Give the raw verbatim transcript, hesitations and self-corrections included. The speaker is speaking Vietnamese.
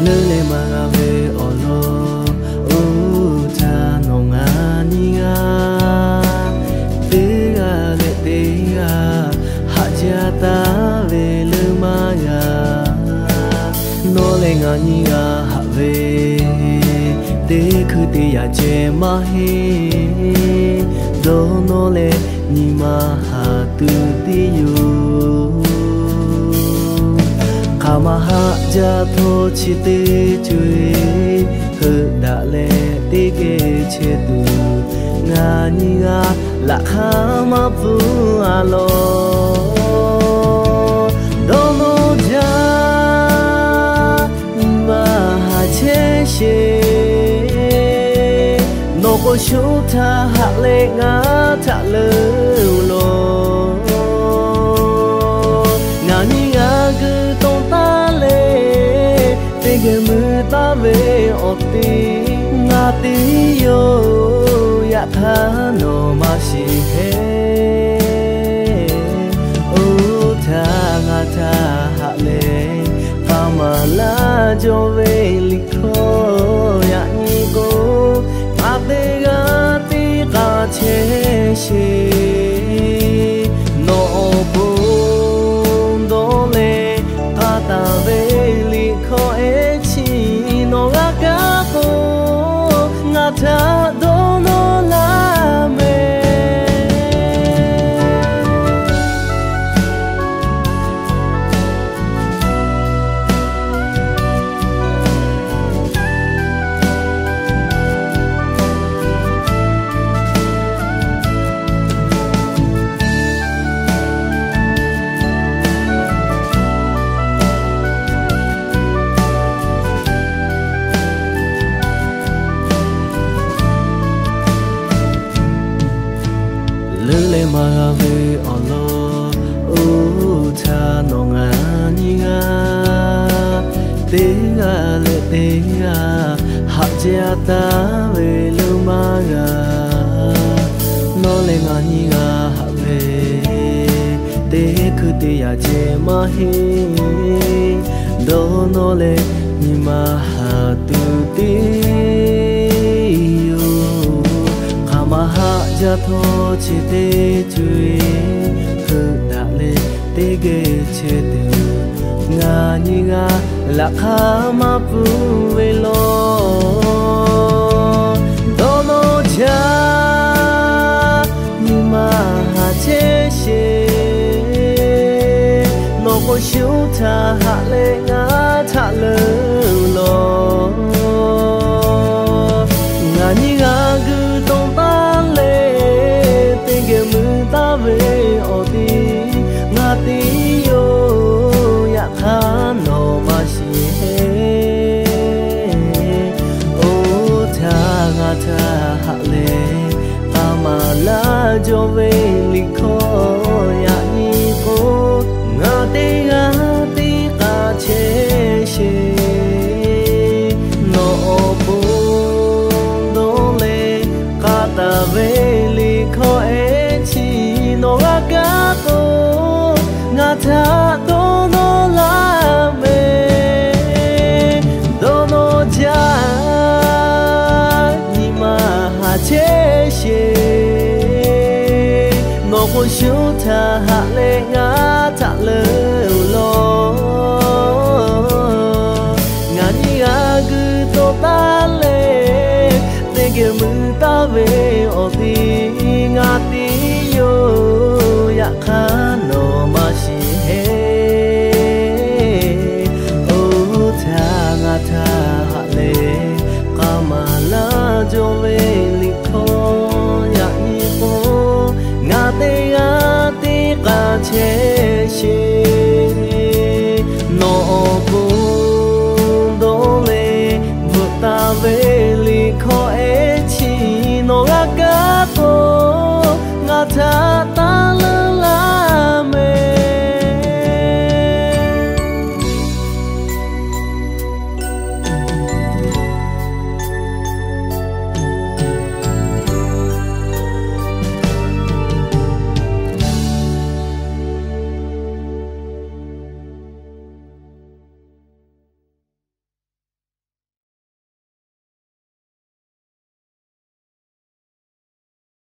lele magabe olo uta nonga niga tega le tega hajata vele maya no le nga niga have te khute ya je mahe do no le ni ma ha tu ti yu Kamaha jatho chite chui hơ đã lệ tê kê chê tu nga ni nga la khama pu alo dono ja ma ha che she no ko shu tha ha le nga tha le lo nga ni nga gu Tege muta ve oti ngati yo ya kano mashi he o ta ngata hale kamala jo ve likho ya ni go ate ga ti ka che shi no bo do le ata ve likho ta do no la me lele magabe olo uta nonga niga tega le tega hajata ve lumaga no le nga niga have te khute ya je mahe do no le ni ma ha tu ti Maha jatho chite chui hơ đã lệ tê ghê chê tê nga ni nga la khama pu ve lo dono cha ni ma ha che she no ko shu tha ha le nga tha le lo nga ni nga gu tong ve oti ngati yo ya khano mashi he o tha nga tha ha le amala jo ve likho ya ni ko ngate ga ti ka che she no bu do le ka ta ve likho no ga ko nga tha do no la me do no ja ni ma ha che she no ko shu tha ha le nga tha le lo nga ni ga gu to ta le te ge mu ta ve o ti nga ti yo ya khano mashi he o tha nga tha ha le kamala jo ve likho ya ni ko nga te ga ti ka che shi no bu do le bu ta ve likho e chi no ga ka po nga tha